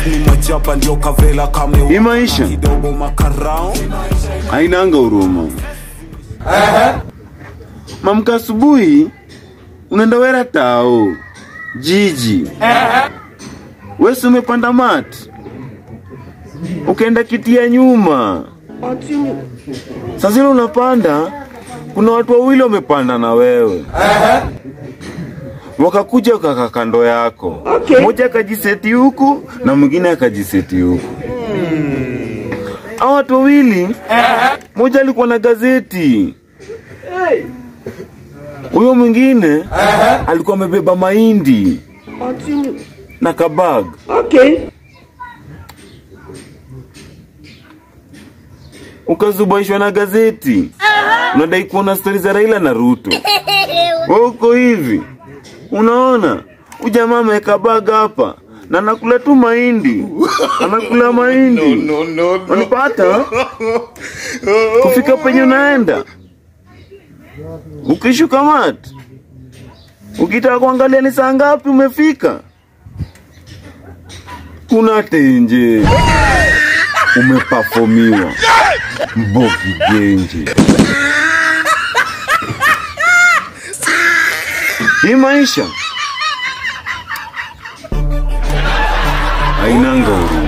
ni machapa ndio kavela kama hii maisha kidogo makarao hainanga huruma. Mamka asubuhi unaenda wera tao jiji. Wewe umepanda mat, ukaenda kitia nyuma. Sasa unapanda, kuna watu wawili wamepanda na wewe. Wakakuja kaka kando yako. Mmoja akajiseti huku na mwingine akajiseti huku. Hao watu wawili, mmoja alikuwa na gazeti. Huyo mwingine alikuwa amebeba mahindi na kabag. Ukazubaishwa na gazeti. Unadai kuona story za Raila na Ruto. Uko hivi. Unaona? Ujamaa ameweka bag hapa na anakula tu mahindi. Anakula mahindi. No. Unapata? Kufika penye unaenda. Ukishuka mat. Ukitaka kuangalia ni saa ngapi umefika. Kuna tenje. Umeperformiwa. Mbogi genje. Hii maisha hainanga huruma.